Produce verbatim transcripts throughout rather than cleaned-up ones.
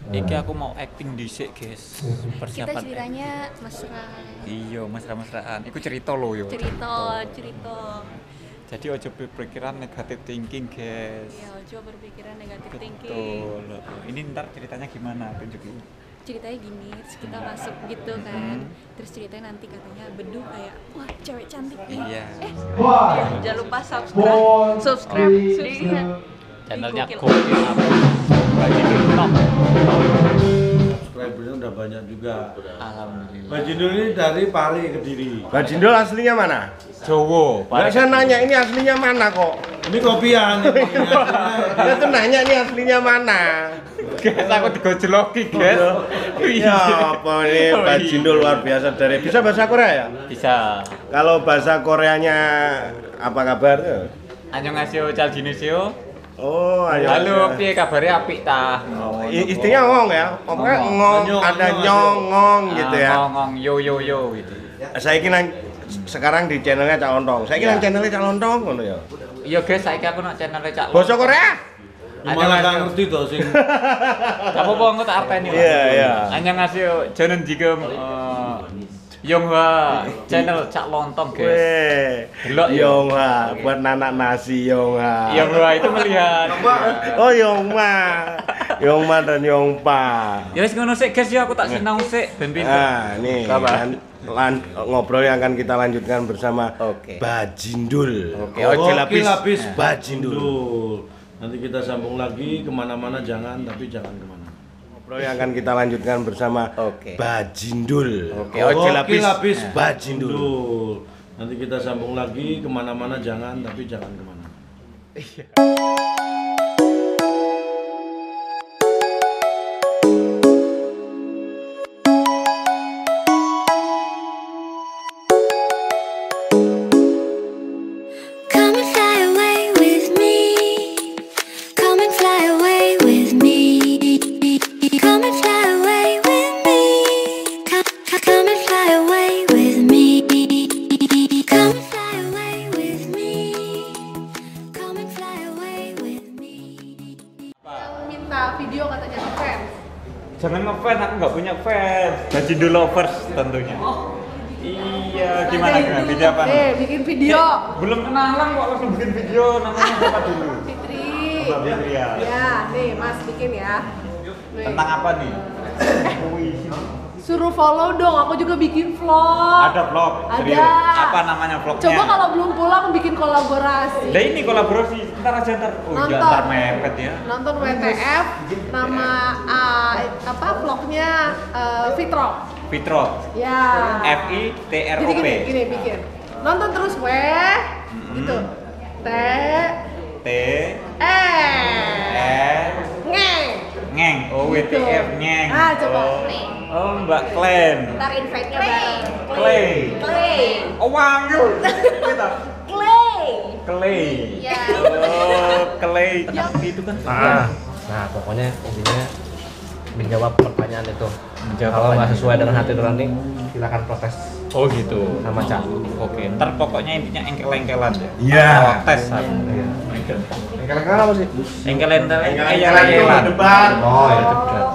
Iki aku mau acting dhisik, guys. Kita Persiapan. ceritanya mesra. Iya, mesra-mesraan. Iku cerita lho yo. Cerita, cerita. Jadi ojo berpikiran negatif thinking, guys. Ya, coba berpikiran negatif thinking. Betul. Ini ntar ceritanya gimana? Tunjukin. Ceritanya gini, terus kita masuk gitu kan. Terus ceritanya nanti katanya beduh kayak, wah cewek cantik nih. Iya. Eh, jangan lupa subscribe. Subscribe. Subscribe. Channelnya Gokil. Gokil apa? Bagi Top. Subscribernya udah banyak juga. Alhamdulillah. Mbak Jindul ini dari Pari Kediri. Mbak Jindul aslinya mana? Jowo. Nggak saya nanya ini aslinya mana kok? Ini kopian. Ini aslinya. Saya tuh nanya ini aslinya mana? Guys, aku digojloki, guys. Ya apa nih Oh, Mbak iya. Jindul luar biasa dari bisa bahasa Korea ya? Bisa. Kalau bahasa Koreanya apa kabar? Annyeonghaseyo, Chaljinuseo. Oh, ayo. Halo, piye kabare apik ta? Oh, i- istrinya ngong ya? Pokoknya Ngong. ngong, Nyong, ada nyong, nyong, ngong gitu ya. Ah, ngong yo yo yo gitu. Saya kira sekarang di channelnya Cak Lontong. Saya kira Iya. channelnya Cak Lontong ngono ya. Iya guys, saiki aku nak channel Cak. Bahasa Korea? Malah gak ngerti tuh sing. Gak apa-apa engko tak arteni. Iya, iya. Annyeonghaseyo, 저는 지금 어 Yonghwa channel Cak Lontong, guys. Weh, Delok ya. Yongha buat nanak nasi Yongha. Yonghwa itu melihat. Oh Yongma, Yongma dan Yongpa. Ya wis ngono sik guys, ya aku tak sinau sik ben pinter. Nah, nih Apa? kan, lan- ngobrol yang akan kita lanjutkan bersama Oke. Bajindul. Oke, Oke, Oke, lapis, lapis Bajindul. Nanti kita sambung lagi kemana-mana jangan, tapi jangan kemana. Ngobrol yang akan kita lanjutkan bersama Oke. Bajindul. Oke, Oke, Oke, lapis, lapis Bajindul. Betul. Nanti kita sambung lagi kemana-mana jangan, tapi jangan kemana. Come and fly away with me. Come and fly away with me. Come and fly away with me. Come, come, come and fly away with me. Come and fly away with me. Come and fly away with me. Minta video katanya ke fans. Jangan ngefans, aku nggak punya fans. Bajindul lovers tentunya. Iya, gimana gimana? Video apa? Eh, bikin video. Eh, belum kenalan kok langsung bikin video, namanya siapa dulu? Fitri. Mbak Fitri ya. Ya, nih Mas bikin ya. Nih. Tentang apa nih? Wih, Suruh follow dong, aku juga bikin vlog. ada vlog. Ada. Serius. Apa namanya vlognya? Coba kalau belum pulang bikin kolaborasi. Nah ini kolaborasi, ntar aja ntar. Oh iya, Nonton. ntar mepet ya. Nonton W T F, nama uh, apa vlognya uh, Fitro. Fitro. Ya. F I T R Jadi O P. gini, gini bikin. Nonton terus weh, gitu. T T E E ngeng. ngeng. Oh W T F ngeng. Ah, coba. Oh, oh Mbak Klen. Ntar invite-nya bareng. Clay. Clay. Oh Wangyu. Kita. Clay. Clay. Ya. Oh Clay. Tapi itu kan. Ah, nah pokoknya intinya menjawab pertanyaan itu. Menjawab Kalau nggak pertanyaan. sesuai dengan hati nurani, silakan protes Oh gitu. sama Cak. Oke, ntar pokoknya intinya engkel-engkelan ya. Iya. Protes aku. Iya. Kira-kira apa sih? Engkel-engkelan. Engkel-engkelan itu debat. Oh ya cepat.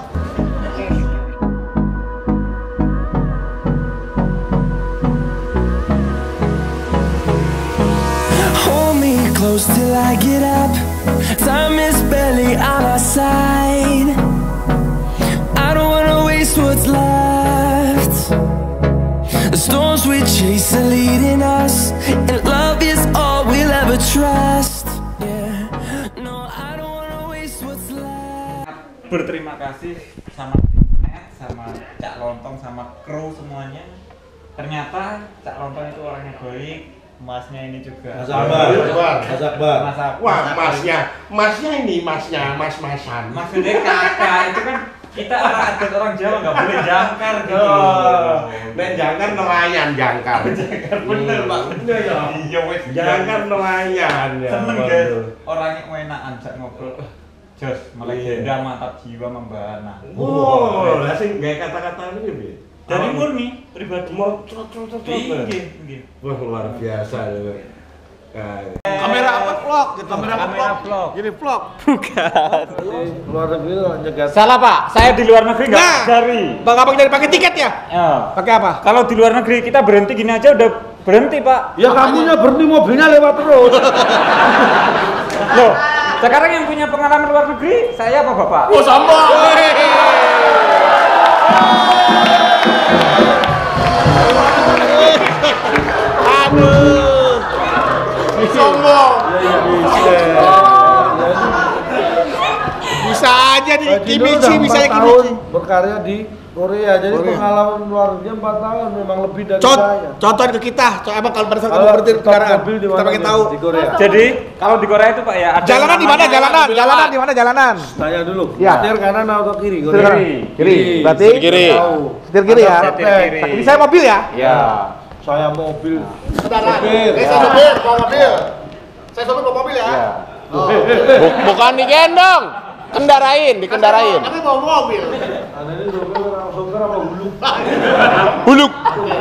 Hold me close till I get up. Time is barely on our side. I don't wanna waste what's left. The storms we chase are leading us, and love is all we'll ever trust. Yeah, no, I don't wanna waste what's left. Berterima kasih sama Net, sama Cak Lontong, sama kru semuanya. Ternyata Cak Lontong itu orangnya baik. Masnya ini juga. Mas Akbar. Mas Akbar. Mas Akbar. Wah, masnya, masnya ini masnya, mas-masan. Maksudnya kakak itu kan kita orang adat orang Jawa nggak boleh jangkar gitu. Oh, dan jangkar nelayan jangkar. Jangkar bener pak. Bener ya. Iya wes. Jangkar nelayan ya. Seneng betul. guys. Orangnya enakan sak ngobrol. Eh, Jos, malah Iya. genda mantap jiwa membana. Oh, lah sing gawe kata-kata ini piye? Dari Oh, murni pribadi. mau trot trot trot. Iya, iya. Wah, luar biasa. Kamera apa vlog gitu. Kamera vlog. Gini vlog. Bukan. Luar negeri lo nyegat. Salah Pak, saya di luar negeri nggak Nah. cari. Bang Abang dari pakai tiket ya? Ya. Pakai apa? Kalau di luar negeri kita berhenti gini aja udah berhenti Pak. Ya kamunya berhenti mobilnya lewat terus. Loh, sekarang yang punya pengalaman luar negeri saya apa Bapak? Oh sombong. Aduh. Sombong. Ya bisa. Bisa aja di Pak Gino Kimichi, udah bisa empat ya tahun Kimichi. berkarya di Korea, jadi Korea. pengalaman luar negeri empat tahun memang lebih dari Cont saya. contohin ke kita, coba emang kalau pada saat kamu Kalau berhenti di stop kendaraan, mobil di kita mana pengen nih? tahu. Di Korea. Jadi kalau di Korea itu Pak ya ada Jalanan di mana? namanya- Jalanan, jalanan di mana jalanan? Tanya dulu, Ya. setir kanan atau kiri? Setir Korea? kiri. Kiri. Berarti Setir kiri. tahu. Setir kiri ya. Ada Setir praktek. kiri. Ini saya mobil ya. Ya. Saya mobil. Kendaraan. Sopir. Eh, saya sopir, bawa mobil. Saya sopir bawa mobil ya. Bukan digendong, kendarain, dikendarain. Tapi bawa mobil. Anda ini sopir sopir apa huluk? Huluk.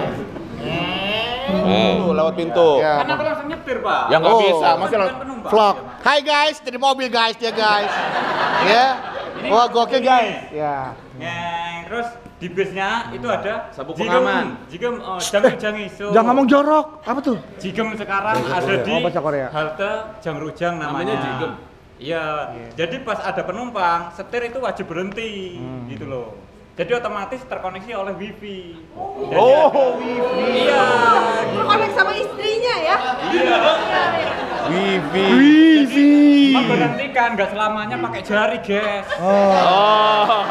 Tuh, lewat pintu. Ya. Kan aku langsung nyetir Pak. Ya nggak Oh. bisa, masih Bukan lo- penumpang. Vlog. Hai guys, dari mobil guys dia guys. Ya. Wah, gokil guys. Ya. Nah, terus di busnya itu ada Sabuk jigem, pengaman. jigem oh, jangan jangan iso. Jangan ngomong jorok. Apa tuh? Jigem sekarang ada di Oh, bahasa Korea. halte Jangrujang namanya. Namanya jigem. Iya. Jadi pas ada penumpang, setir itu wajib berhenti Hmm. gitu loh. Jadi otomatis terkoneksi oleh wifi. Jadi Oh, ada- wifi. Iya. Terkonek sama istrinya ya. Wifi. Wifi. Memberhentikan nggak selamanya pakai jari, guys. Oh.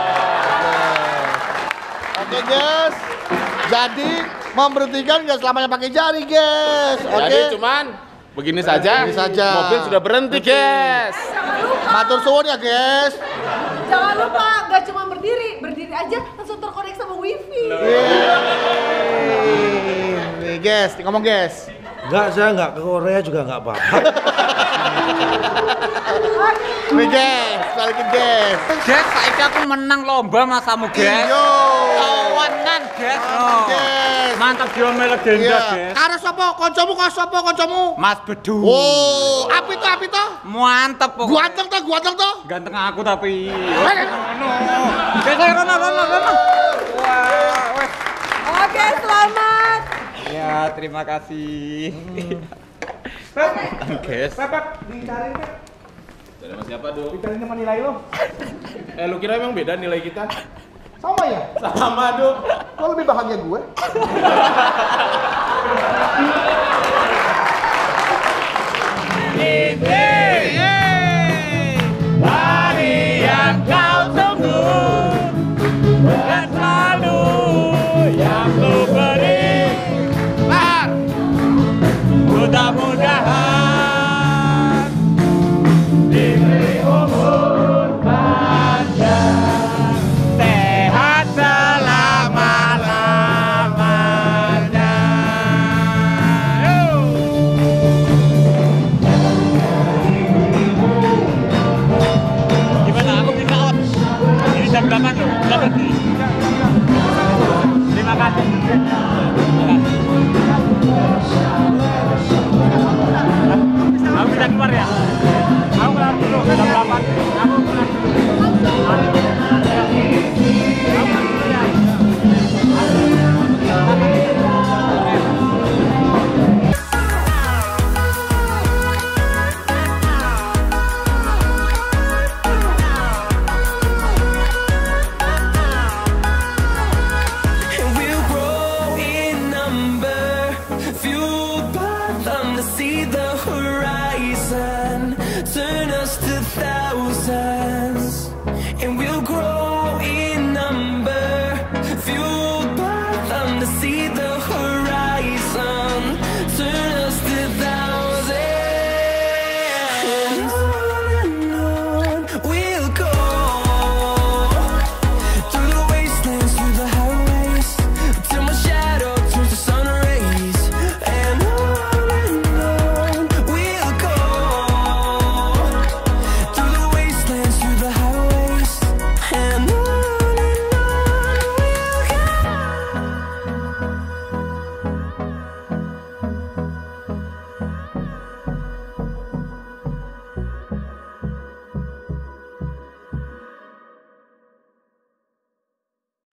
Oke guys. Jadi memberhentikan nggak selamanya pakai jari guys. Oke. Jadi cuman begini saja. Begini saja. Mobil sudah berhenti, guys. Jangan lupa, Matur suwun ya guys. jangan lupa, nggak cuma berdiri, berdiri aja langsung terkonek sama wifi. Nih guys, ngomong guys. Enggak, saya enggak ke Korea juga enggak apa-apa. Nih guys, balikin guys. Guys, saiki aku menang lomba masamu, guys. Yo. Kawanan, guys. Oh. Guys. Mantap Diome legenda, Iya. guys. Karo sapa? Koncomu karo sapa koncomu? Mas Bedu. Oh, api to api to? Mantap pokoknya. Ganteng to, ganteng to? Ganteng aku tapi. Rono. Guys, ayo Rono, Rono, Rono. Wah, wes. Oke, selamat. Ya, terima kasih. Guys. Pepet, dicari Pep. Dari Mas siapa, Dul? Dicari sama nilai lo. Eh, lu kira emang beda nilai kita? Sama ya? Sama, Dul. Lo lebih bahagia gue. Hari yang kau tunggu dan selalu yang ku beri. Mudah-mudahan diberi umur panjang, sehat selama-lamanya. Gimana? Aku bisa out. Ini jam berapa tuh? Berapa sih?